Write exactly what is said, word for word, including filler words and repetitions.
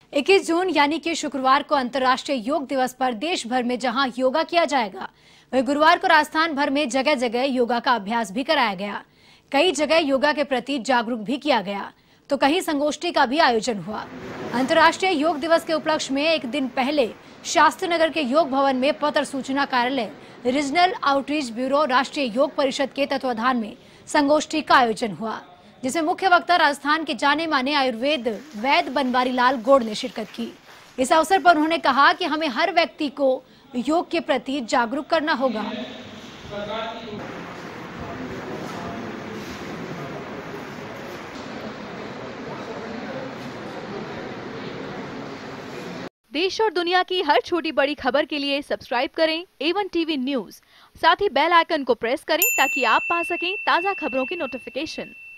इक्कीस जून यानी कि शुक्रवार को अंतर्राष्ट्रीय योग दिवस पर देश भर में जहां योगा किया जाएगा, वहीं गुरुवार को राजस्थान भर में जगह जगह योगा का अभ्यास भी कराया गया। कई जगह योगा के प्रति जागरूक भी किया गया, तो कहीं संगोष्ठी का भी आयोजन हुआ। अंतर्राष्ट्रीय योग दिवस के उपलक्ष्य में एक दिन पहले शास्त्री नगर के योग भवन में पत्र सूचना कार्यालय, रीजनल आउटरीच ब्यूरो, राष्ट्रीय योग परिषद के तत्वाधान में संगोष्ठी का आयोजन हुआ, जिसमें मुख्य वक्ता राजस्थान के जाने माने आयुर्वेद वैद्य बनवारी लाल गौड़ ने शिरकत की। इस अवसर पर उन्होंने कहा कि हमें हर व्यक्ति को योग के प्रति जागरूक करना होगा। देश और दुनिया की हर छोटी बड़ी खबर के लिए सब्सक्राइब करें ए वन टीवी न्यूज़। साथ ही बेल आइकन को प्रेस करें ताकि आप पा सकें ताज़ा खबरों की नोटिफिकेशन।